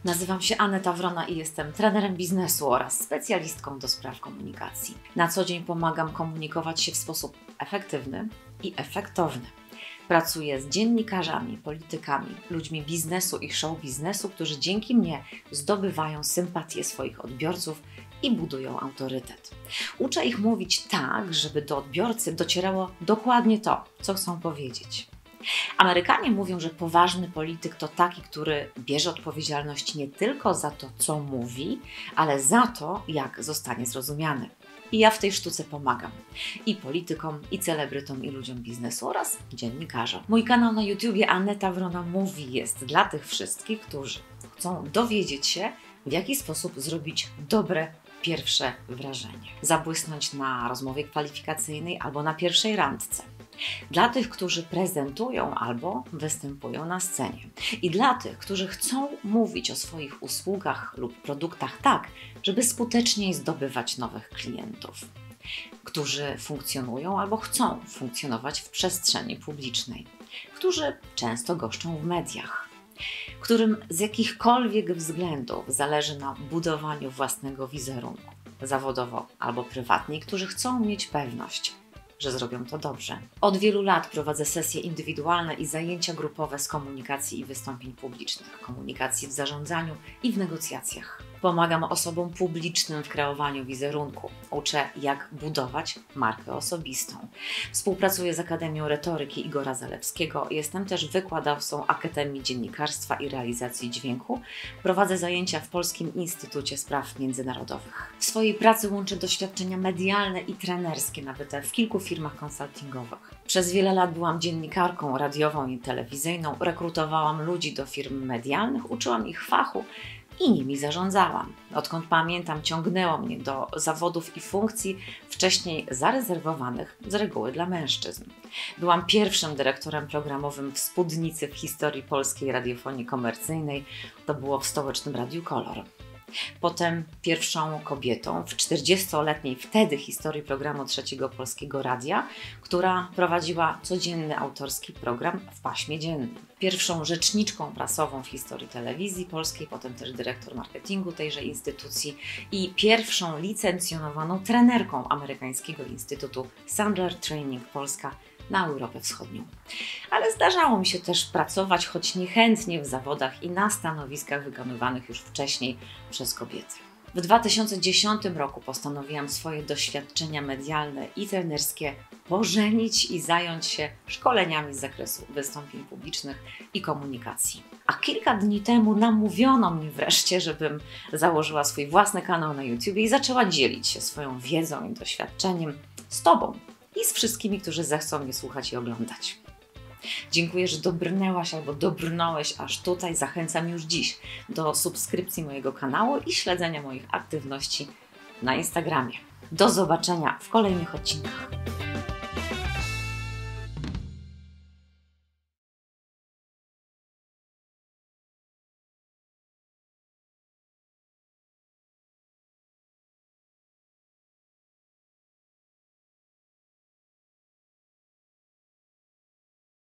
Nazywam się Aneta Wrona i jestem trenerem biznesu oraz specjalistką do spraw komunikacji. Na co dzień pomagam komunikować się w sposób efektywny i efektowny. Pracuję z dziennikarzami, politykami, ludźmi biznesu i show biznesu, którzy dzięki mnie zdobywają sympatię swoich odbiorców i budują autorytet. Uczę ich mówić tak, żeby do odbiorcy docierało dokładnie to, co chcą powiedzieć. Amerykanie mówią, że poważny polityk to taki, który bierze odpowiedzialność nie tylko za to, co mówi, ale za to, jak zostanie zrozumiany. I ja w tej sztuce pomagam i politykom, i celebrytom, i ludziom biznesu oraz dziennikarzom. Mój kanał na YouTubie Aneta Wrona Mówi jest dla tych wszystkich, którzy chcą dowiedzieć się, w jaki sposób zrobić dobre pierwsze wrażenie. Zabłysnąć na rozmowie kwalifikacyjnej albo na pierwszej randce. Dla tych, którzy prezentują albo występują na scenie. I dla tych, którzy chcą mówić o swoich usługach lub produktach tak, żeby skuteczniej zdobywać nowych klientów. Którzy funkcjonują albo chcą funkcjonować w przestrzeni publicznej. Którzy często goszczą w mediach. Którym z jakichkolwiek względów zależy na budowaniu własnego wizerunku, zawodowo albo prywatnie, którzy chcą mieć pewność, że zrobią to dobrze. Od wielu lat prowadzę sesje indywidualne i zajęcia grupowe z komunikacji i wystąpień publicznych, komunikacji w zarządzaniu i w negocjacjach. Pomagam osobom publicznym w kreowaniu wizerunku. Uczę, jak budować markę osobistą. Współpracuję z Akademią Retoryki Igora Zalewskiego. Jestem też wykładowcą Akademii Dziennikarstwa i Realizacji Dźwięku. Prowadzę zajęcia w Polskim Instytucie Spraw Międzynarodowych. W swojej pracy łączę doświadczenia medialne i trenerskie nabyte w kilku firmach konsultingowych. Przez wiele lat byłam dziennikarką radiową i telewizyjną. Rekrutowałam ludzi do firm medialnych, uczyłam ich fachu i nimi zarządzałam. Odkąd pamiętam, ciągnęło mnie do zawodów i funkcji wcześniej zarezerwowanych z reguły dla mężczyzn. Byłam pierwszym dyrektorem programowym w Spódnicy w historii polskiej radiofonii komercyjnej. To było w stołecznym Radiu Kolor. Potem pierwszą kobietą w 40-letniej wtedy historii programu Trzeciego Polskiego Radia, która prowadziła codzienny autorski program w paśmie dziennym. Pierwszą rzeczniczką prasową w historii telewizji polskiej, potem też dyrektor marketingu tejże instytucji i pierwszą licencjonowaną trenerką amerykańskiego Instytutu Sandler Training Polska na Europę Wschodnią. Ale zdarzało mi się też pracować, choć niechętnie, w zawodach i na stanowiskach wykonywanych już wcześniej przez kobiety. W 2010 roku postanowiłam swoje doświadczenia medialne i trenerskie pożenić i zająć się szkoleniami z zakresu wystąpień publicznych i komunikacji. A kilka dni temu namówiono mnie wreszcie, żebym założyła swój własny kanał na YouTube i zaczęła dzielić się swoją wiedzą i doświadczeniem z Tobą i z wszystkimi, którzy zechcą mnie słuchać i oglądać. Dziękuję, że dobrnęłaś albo dobrnąłeś aż tutaj. Zachęcam już dziś do subskrypcji mojego kanału i śledzenia moich aktywności na Instagramie. Do zobaczenia w kolejnych odcinkach.